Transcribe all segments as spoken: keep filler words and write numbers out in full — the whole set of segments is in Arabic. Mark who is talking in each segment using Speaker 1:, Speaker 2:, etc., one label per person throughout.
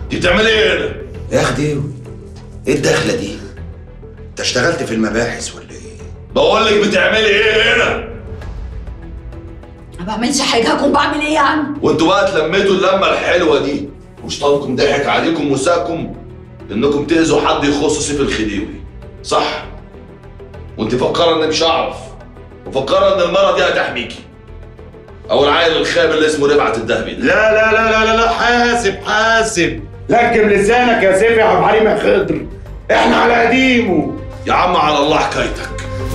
Speaker 1: دي بتعملي ايه هنا؟
Speaker 2: يا خديوي ايه الدخله دي؟ انت اشتغلت في المباحث ولا ايه؟
Speaker 1: بقول لك بتعملي ايه هنا؟
Speaker 3: ما بعملش حاجه، هكون بعمل ايه يعني؟
Speaker 1: وانتوا بقى اتلميتوا اللمه الحلوه دي وشيطانكم ضحك عليكم وساكم انكم تاذوا حد يخص سيف الخديوي، صح؟ وانت فكره اني مش هعرف وفكره ان المره دي هتحميكي او العيل الخاب اللي اسمه ربعت الدهبي ده.
Speaker 4: لا لا لا لا لا لا حاسب حاسب، لكم لسانك يا سيف يا عبد الحليم يا خضر، احنا على قديمه
Speaker 1: يا عم على الله حكايتك.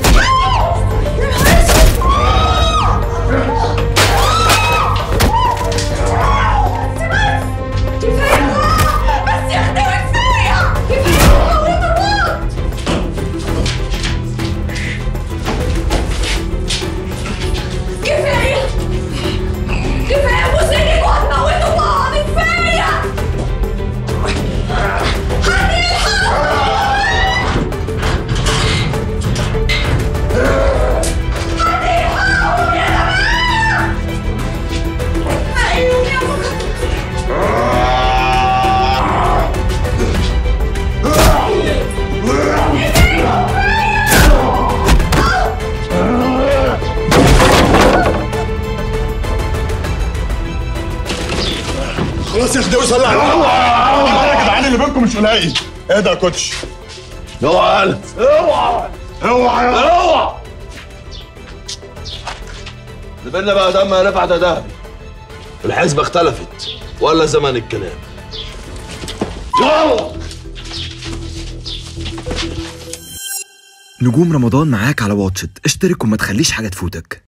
Speaker 4: خلاص يا خديوي صلي على النبي. يا جدعان اللي بينكم مش قليل. ايه ده يا كوتش؟
Speaker 1: اوعى اوعى
Speaker 4: اوعى
Speaker 1: اوعى لبنا بقى دم يا رفعت يا دهبي. الحسبة اختلفت ولا زمن الكلام.
Speaker 5: نجوم رمضان معاك على واتشت، اشترك وما تخليش حاجة تفوتك.